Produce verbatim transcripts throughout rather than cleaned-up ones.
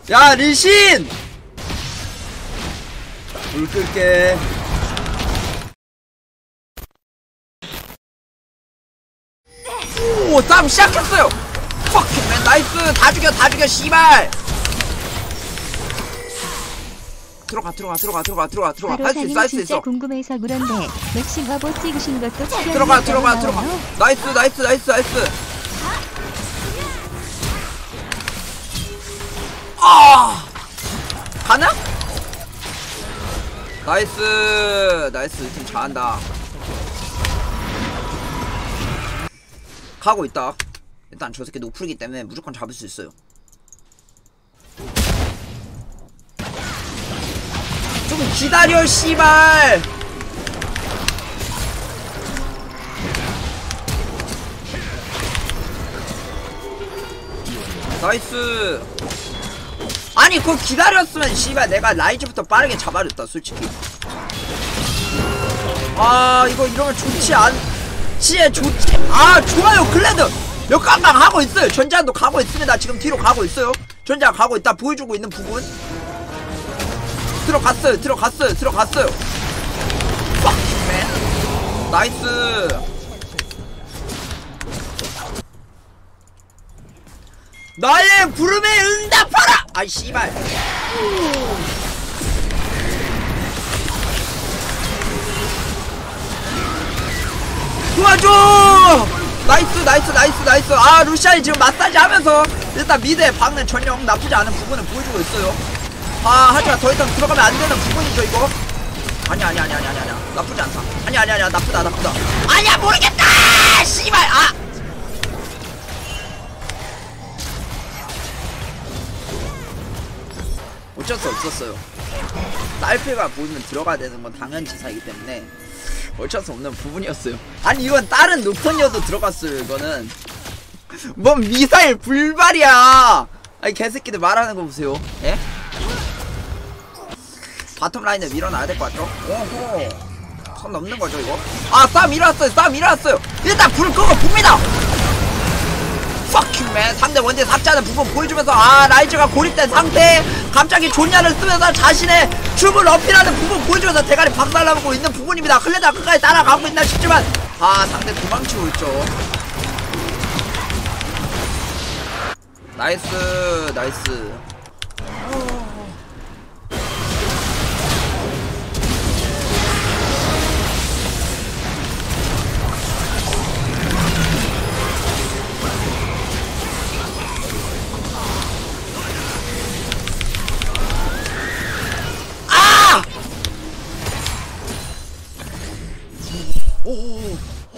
야 리신! 불 끌게. 오 싸움 시작했어요. 퍽맨 나이스. 다 죽여 다 죽여 씨발. 들어가 들어가 들어가 들어가 들어가 들어가. 할 수 있어 할 수 있어. 궁금해서 그런데 맥심 화보 찍으신 것도 들어가 들어가 들어가. 나이스 나이스 나이스 나이스. 아 가나? 나이스 나이스. 팀 잘한다. 가고 있다. 일단 저 새끼 노플이기 때문에 무조건 잡을 수 있어요. 좀 기다려 씨발. 나이스. 아니 그거 기다렸으면 씨발 내가 라이즈부터 빠르게 잡아줬다 솔직히. 아 이거 이러면 좋지 않 진짜 좋지. 아 좋아요. 클레드 역강강 하고 있어요. 전장도 가고 있습니다. 지금 뒤로 가고 있어요. 전장 가고 있다. 보여주고 있는 부분 들어갔어요 들어갔어요 들어갔어요. 빡맨 나이스. 나의 부름에 응답하라. 아이 씨발. 도와줘. 나이스 나이스 나이스 나이스. 아 루시안이 지금 마사지 하면서 일단 미드에 박는 전령 나쁘지 않은 부분을 보여주고 있어요. 아 하지만 더 이상 들어가면 안 되는 부분이죠 이거. 아니 아니 아니 아니 아니 아니 나쁘지 않다. 아니 아니 아니 나쁘다 나쁘다. 아니야 모르겠다 씨발. 아 어쩔 수 없었어요. 딸피가 보이면 들어가야 되는 건 당연지사이기 때문에 어쩔 수 없는 부분이었어요. 아니 이건 다른 노턴이어도 들어갔어요. 이거는 뭔 미사일 불발이야. 아니 개새끼들 말하는 거 보세요. 예? 바텀 라인을 밀어놔야 될 것 같죠? 오호 선 넘는 거죠 이거? 아 싸움 일어났어요. 싸움 일어났어요. 일단 불을 끄고 봅니다. Fuck you man. 상대 원딜 삭제하는 부분 보여주면서 아 라이즈가 고립된 상태에 갑자기 존냐를 쓰면서 자신의 춤을 어필하는 부분 보여주면서 대가리 박살나고 있는 부분입니다. 클레드가 끝까지 따라가고 있나 싶지만 아 상대 도망치고 있죠. 나이스 나이스. 오오오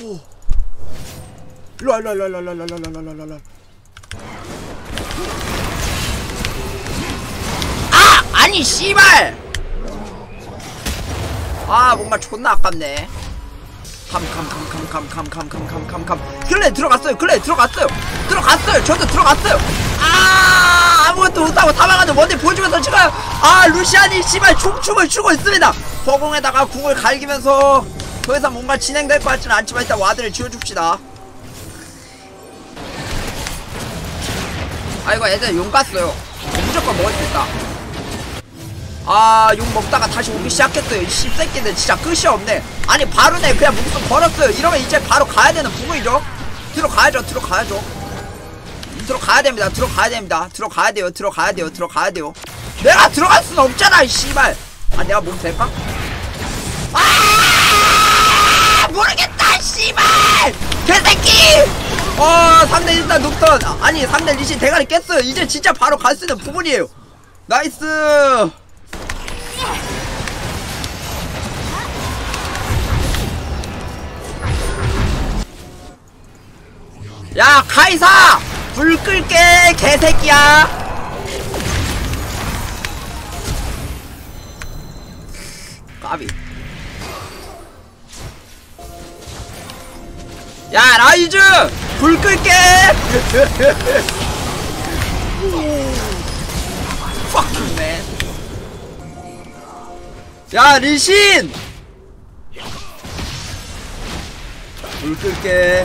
일로와 일로와 일로와 일로와 일로와 일로와 일로와. 아! 아니 씨발! 아 뭔가 존나 아깝네. 캄캄캄캄캄캄캄캄캄캄캄 클레 들어갔어요. 클레 들어갔어요. 들어갔어요. 저도 들어갔어요. 아 아무것도 못하고 다망하는 원딜 보여주면서 지금 아 루시안이 씨발 총춤을 추고 있습니다. 허공에다가 궁을 갈기면서 더 이상 뭔가 진행될 것 같지는 않지만 일단 와드를 지워줍시다. 아 이거 애들 용 갔어요. 무조건 먹을 수 있다. 아 용 먹다가 다시 오기 시작했어요. 이 씹새끼들 진짜 끝이 없네. 아니 바로네 그냥 목숨 걸었어요. 이러면 이제 바로 가야 되는 부분이죠. 들어가야죠 들어가야죠. 들어가야 됩니다. 들어가야 됩니다. 들어가야 돼요. 들어가야 돼요. 들어가야 돼요. 내가 들어갈 수는 없잖아 이 씨발. 아 내가 몸 될까? 아 모르겠다 씨발 개새끼. 어 상대 일단 녹턴 아니 상대 리신 대가리 깼어요. 이제 진짜 바로 갈 수 있는 부분이에요. 나이스. 야 카이사 불 끌게 개새끼야. 까비. 야 라이즈 불 끌게. Fuck you man. 야 리신 불 끌게.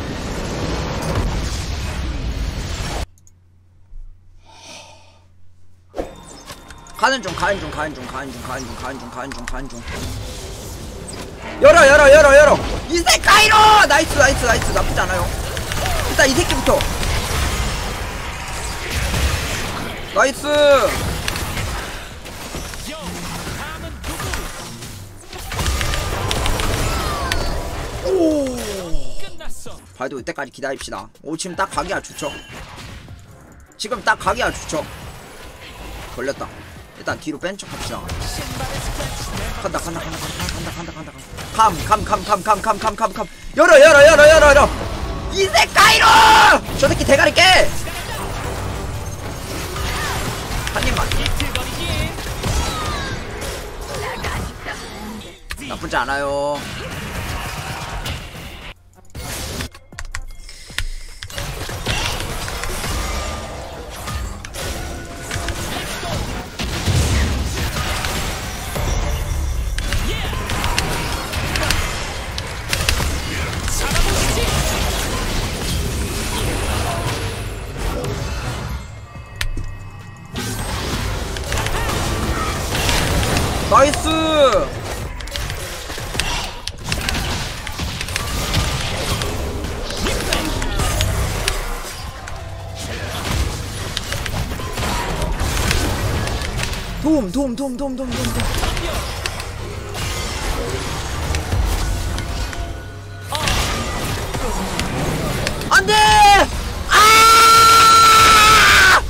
가는 중 가는 중 가는 중 가는 중 가는 중 가는 중 가는 중 가는 중 열어 열어 열어 열어 이세카이로 나이스 나이스 나이스 나쁘지 않아요. 일단 이 새끼부터 나이스. 오 발도 이때까지 기다립시다. 오 지금 딱 가기야 좋죠. 지금 딱 가기야 좋죠. 걸렸다. 일단 뒤로 뺀 척 합시다. 간다 간다 간다 간다 간다 간다 감감감감감감감감 열어 열어 열어 열어 열어 이세카이로 저 새끼 대가리 깨 한 입만. 나쁘지 않아요. 나이스. 도움 도움 도움 도움 도움 도움 도움. 안돼. 아!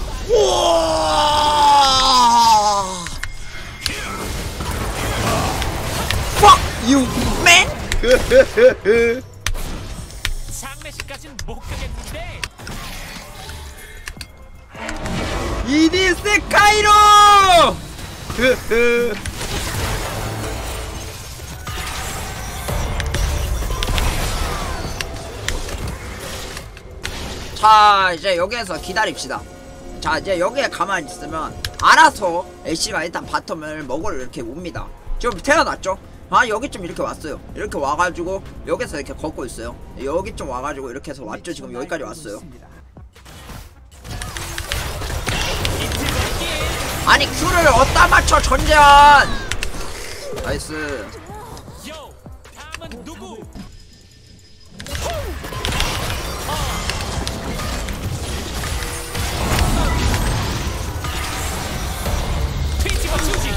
우와! Fuck you, man! 장례식까지는 못 가겠는데. 이니스카이로! 자 이제 여기에서 기다립시다. 자 이제 여기에 가만히 있으면 알아서 애쉬가 일단 바텀을 먹으러 이렇게 옵니다. 지금 태어났죠? 아 여기쯤 이렇게 왔어요. 이렇게 와가지고 여기서 이렇게 걷고 있어요. 여기쯤 와가지고 이렇게 해서 왔죠. 지금 여기까지 왔어요. 아니 큐를 어디다 맞춰 전재현. 나이스. 요, 다음은 누구? 뒤집어 주지.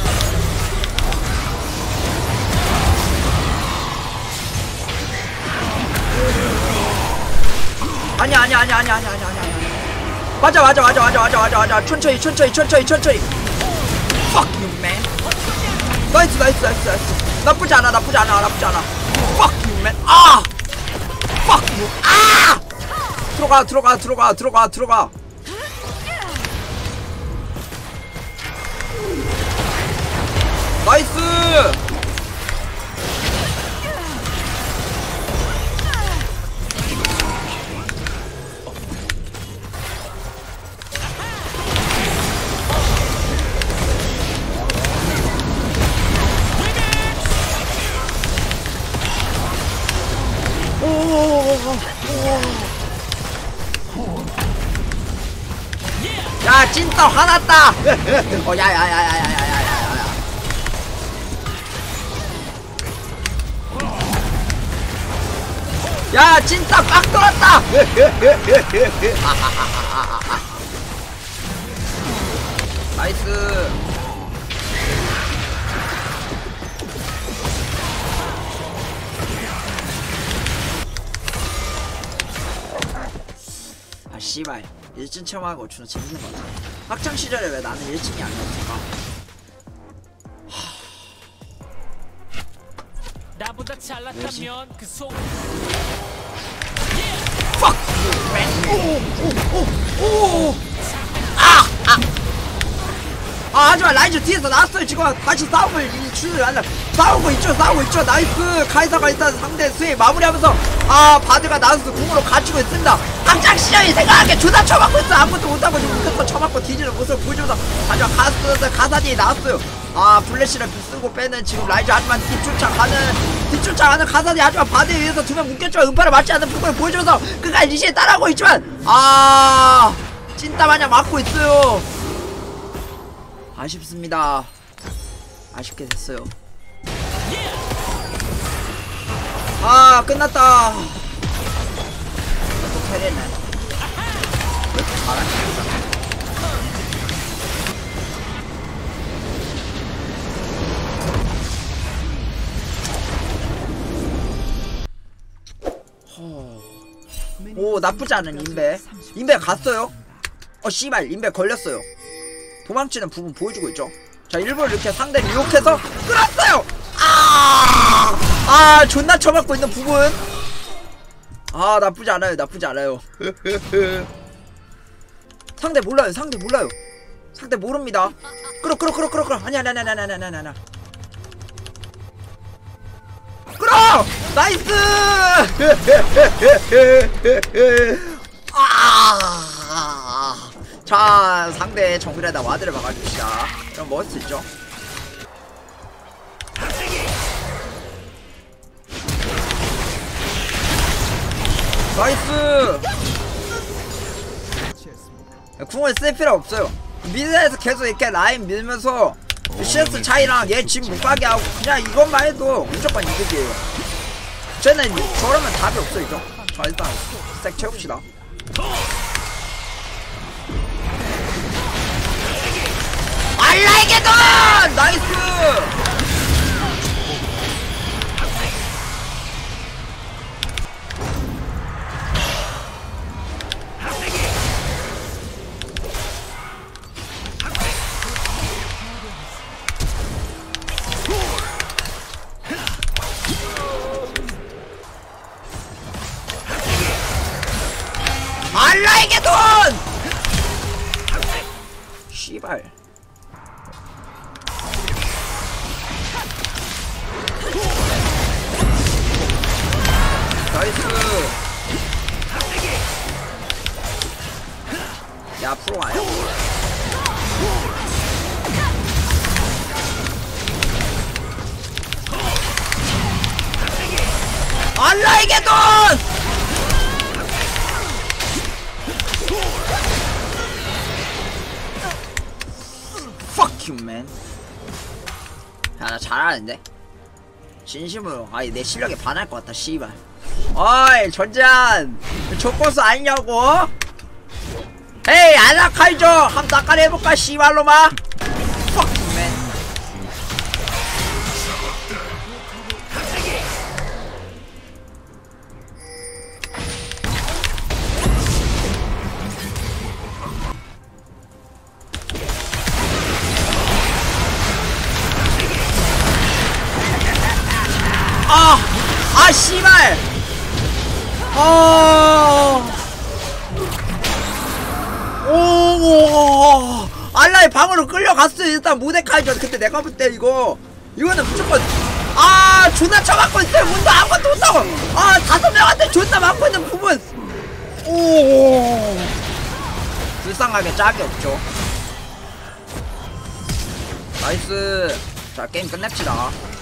아니 아니 아니 아니 아니 아니 아니 아니 맞아 맞아 맞아 맞아 맞아 맞아 맞아 천천히 천천히 천천히 천천히. Fuck you man. 나이스 나이스 나이스 나이스. 나쁘지 않아 나쁘지 않아 나쁘지 않아. Fuck you man. 아 Fuck you. 아 들어가 들어가 들어가 들어가 들어가. 나이스. 야 찐떡 화났다. 어 야야야야야야야야야. 야 찐떡 빡 돌았다. 나이스. 아 씨발 일진 체험하고 주는 재밌는 거 같아. 학창시절에 왜 나는 일진이 아니었을까? 나보다 잘났다면 그 속. Fuck you, man. 오오오오 아! 아! 아 하지만 라이즈 뒤에서 나왔어요. 지금 다시 싸움을 추를 한다. 싸우고 있죠 싸우고 있죠. 나이스. 카이사가 일단 상대 수위 마무리하면서 아 바드가 나우스 궁으로 갖추고 있습니다. 당장 시장이 생각하게 주다 쳐맞고 있어. 아무것도 못하고 지금 끝서 쳐맞고 뒤지는 모습을 보여주면서 하지만 가스 가사디 나왔어요. 아 블래시를 쓰고 빼는 지금 라이즈. 하지만 뒷쫓아가는 뒷쫓아가는 가사디. 하지만 바드에 의해서 두 명 묶였지만 음파를 맞지 않는 부분을 보여주면서 끝까지 리시에 따라하고 있지만 아 찐따마냥 맞고 있어요. 아쉽습니다. 아쉽게 됐어요. 아 끝났다. 또 패랬네. 왜 이렇게 잘하냐. 오 나쁘지 않은 인베. 인베 갔어요. 어 씨발 인베 걸렸어요. 도망치는 부분 보여주고 있죠. 자 일부러 이렇게 상대를 유혹해서 끌었어요. 아, 아 존나 쳐맞고 있는 부분. 아 나쁘지 않아요. 나쁘지 않아요. 상대 몰라요. 상대 몰라요. 상대 모릅니다. 끌어 끌어 끌어 끌어 끌어. 아니야 아니야 아니야 아니야 아니야 아니야. 끌어! 나이스! 아! 자, 상대 정글에다 와드를 막아줍시다. 그럼 먹을 수 있죠? 나이스! 궁을 쓸 필요 없어요. 미드에서 계속 이렇게 라인 밀면서 씨에스 차이랑 얘 집 못가게 하고 그냥 이것만 해도 무조건 이득이에요. 쟤는 저러면 답이 없어 이죠. 자 일단 스택 채웁시다. 알라이게돈! 나이스! 알라에게 돈! 씨발. 나이스. 야 앞으로 와요. 알라에게 돈! Fuck you, man. 야, 나 잘하는데? 진심으로. 아니, 내 실력에 반할 것 같다, 씨발. 어이, 전잔! 조건수 아니냐고? 헤이, 아나카이죠! 한번 닦아내 해볼까, 씨발로마? Fuck you, man. 아! 아 씨발! 아! 오! 알라의 방으로 끌려갔어요. 일단 모데카이전. 근데 내가 볼 때 이거 이거는 무조건 아 존나 쳐맞고 있어요. 문도 아무것도 못하고 아 다섯 명한테 존나 맞고 있는 부분. 오! 불쌍하게 짝이 없죠. 나이스. 자 게임 끝냅시다.